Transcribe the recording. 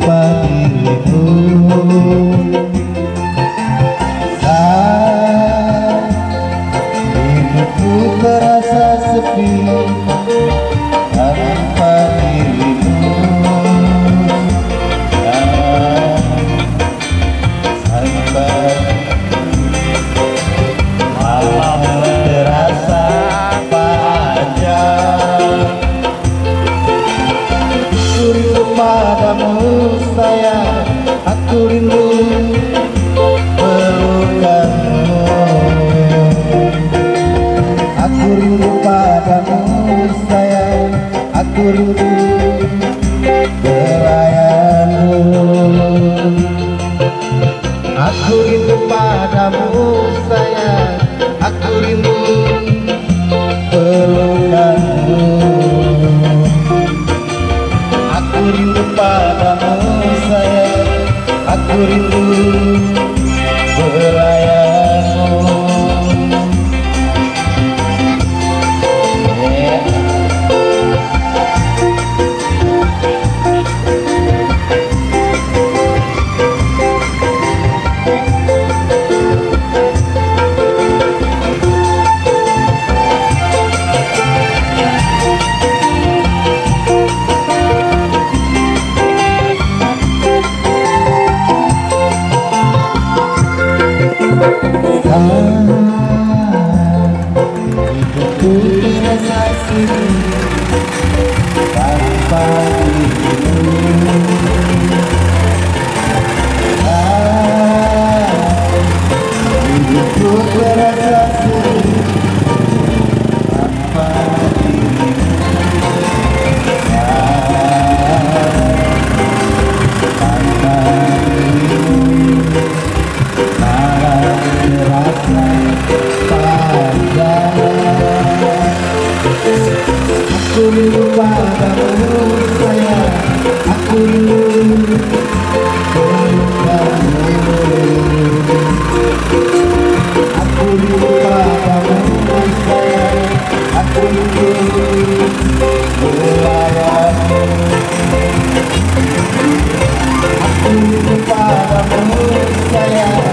tanpa dirimu. Hidupku terasa sepi tanpa dirimu. Malam terasa panjang, aku rindu padamu sayang, aku rindu pelukanmu. Aku rindu padamu sayang, aku rindu pelayanmu. Aku rindu padamu sayang, aku rindu pelukanmu. Aku rindu padamu sayang, aku rindu pelayanmu. Hidupku terasa sepi tanpa dirimu. Hidupku terasa sepi tanpa dirimu. Tanpa dirimu malam terasa panjang. Aku rindu padamu sayang, aku rindu pelukanmu. Aku rindu padamu sayang, aku rindu pelayanmu. Aku rindu padamu sayang,